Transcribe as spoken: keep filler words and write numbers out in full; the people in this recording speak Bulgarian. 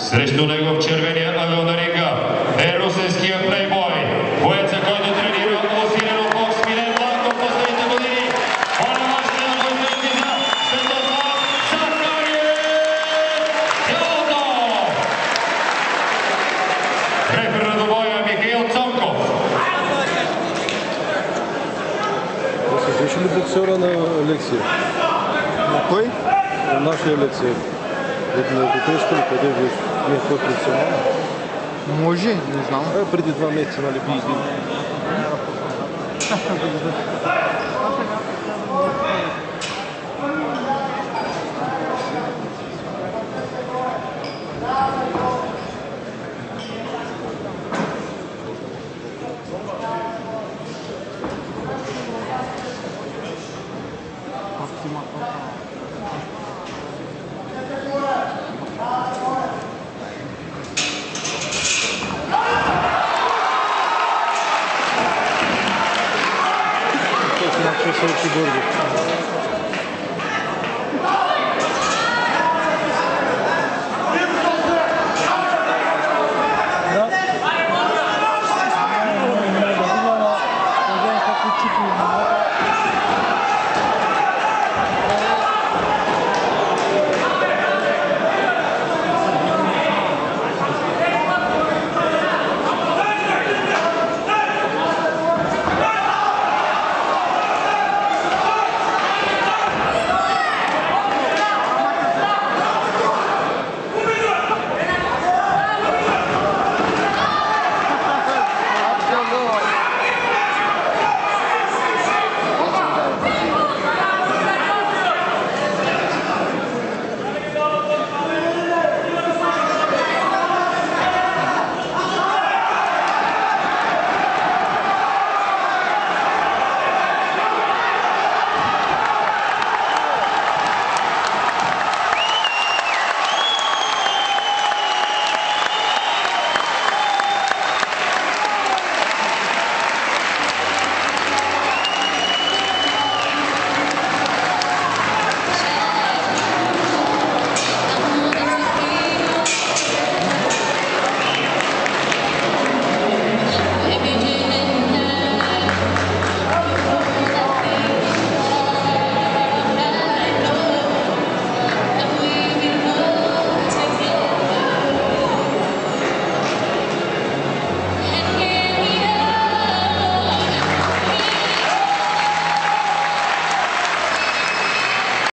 Срещу него в червения ъгъл на ринга е русенския плейбой, боеца, който тренира усилено бокс Милен Лаков в последните години. Моля вашите на бойцовете за Светослав Захариев Теодор! Рефер на добоя Михаил Цонков. Беше ли боксера на Алексия? На кой? На нашия Алексия. От Будапешта ли къде беше? Не, той професионално. Може, не знам. Е, преди два месеца, нали, би избил. Автомат.